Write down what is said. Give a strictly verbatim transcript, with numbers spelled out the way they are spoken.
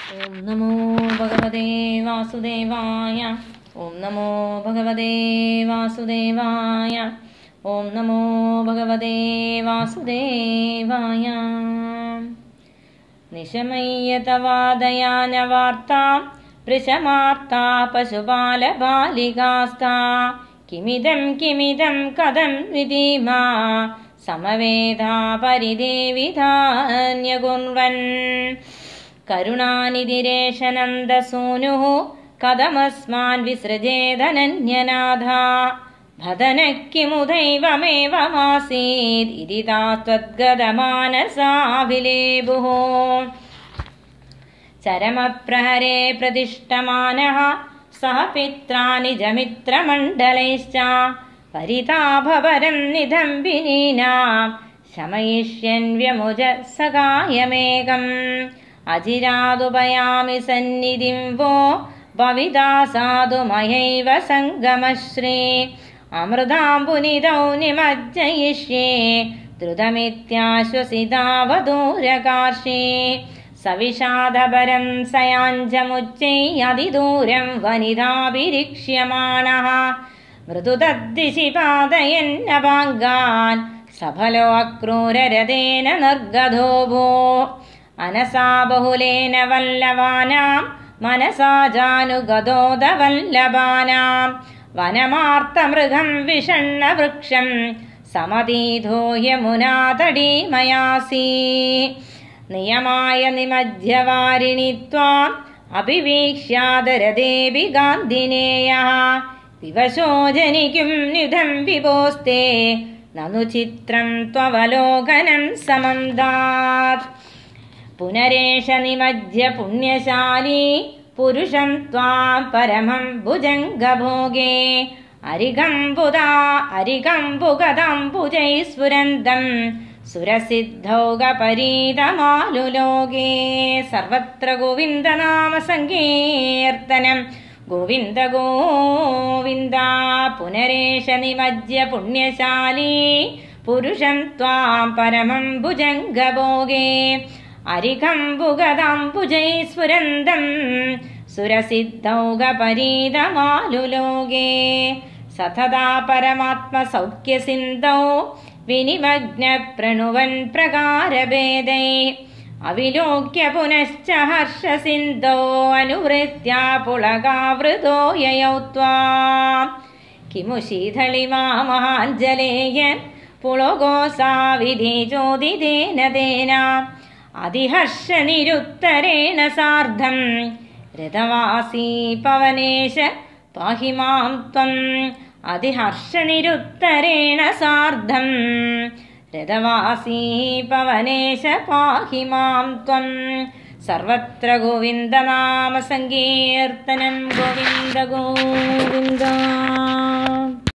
ഓം നമോ ഭഗവതേ വാസുദേവായ. ഓം നമോ ഭഗവതേ വാസുദേവായ. ഓം നമോ ഭഗവതേ വാസുദേവായ. നിശമയ്യതവാദയാനവാർത്താ വൃഷമാർത്താ പശുപാലബാലികാസ്താ കിമിദം കിമിദം കഥം വിധീമാ സമവേദാ പരിദേവിധാന്യകുർവൻ. കരുണാനിധിരേശനന്ദസൂനുഃ കഥമസ്മാൻ വിസൃജേദനന്യനാഥ ഭദനഃ കിമുദൈവമേവമാസീത് ഇതി താസ്ത്വദ്ഗതമാനസാഭിലേഭുഃ. ചരമപ്രഹരേ പ്രതിഷ്ഠമാനഃ സഹ പിത്രാ നിജമിത്രമണ്ഡലൈശ്ച പരിതാപപരം നിധംബിനീനാം ശമയിഷ്യൻ വ്യമുജ സകായമേകം. അജിരാതുപയാമി സന്നിധിം വോ ഭവിതാ സാധുമയൈവ സംഗമശ്രീ അമൃതാംബുനിധൗ നിമജ്ജയിഷ്യേ ദ്രുതമിത്യാശ്വസിതാവധൂരകാർഷേ. സവിഷാദപരം സയാഞ്ജമുച്ചൈ വനിതാഭിരിക്ഷ്യമാണഃ മൃദുതദ്ദിശി പാതയന്നപാങ്കാൻ സഫലോ അക്രൂരരഥേന നിർഗതോഭൂ. അനസാ ബഹുലേന വല്ലവാനാം മനസാ ജാനുഗതോദവല്ലഭാനാം വനമാർത്തമൃഗം വിഷണ്ണവൃക്ഷം സമതീധോ യമുനാതടീമയാസീ. നിയമായ നിമജ്ജവാരിണി ത്വാം അഭിവീക്ഷ്യാദരദേവി ഗാന്ധിനേയഃ വിവശോ ജനിക്കും നിധം വിഭോസ്തേ നനു ചിത്രം ത്വവലോകനം സമം ദാത്. പുനരേഷ നിമജ്ജ പുണ്യശാലീ പുരുഷം ത്വാം പരമം ഭുജംഗഭോഗേ അരികംബുദാ അരികംബുഗദംബുജൈ സ്ഫുരന്തം സുരസിദ്ധൗകപരീതമാലുലോകേ. സർവത്ര ഗോവിന്ദനാമ സങ്കീർത്തനം ഗോവിന്ദ ഗോവിന്ദ. പുനരേഷ നിമജ്ജ പുണ്യശാലീ പുരുഷം ത്വാം പരമം ഭുജംഗഭോഗേ അരികംബുഗദംബുജൈ സ്ഫുരന്തം സുരസിദ്ധൗകപരീതമാലുലോകേ. സതതാ പരമാത്മസൗഖ്യസിന്ധൗ വിനിമഗ്ന പ്രണുവൻ പ്രകാരഭേദൈ അവിലോക്യ പുനശ്ച ഹർഷസിന്ധോ അനുവൃത്യ പുളകാവൃതോ യയൗ ത്വാം. കിമു ശീതളിമാ മഹാഞ്ജലേയൻ പുളകോസാ വിധി ചോദിതേന തേന അതിഹർഷനിരുത്തരേണ സാർദ്ധം രഥവാസീ പവനേശ പാഹി മാം ത്വം. അതിഹർഷനിരുത്തരേണ സാർദ്ധം രഥവാസീ പവനേശ പാഹി മാം ത്വം. സർവത്ര ഗോവിന്ദനാമ സങ്കീർത്തനം ഗോവിന്ദ ഗോവിന്ദ.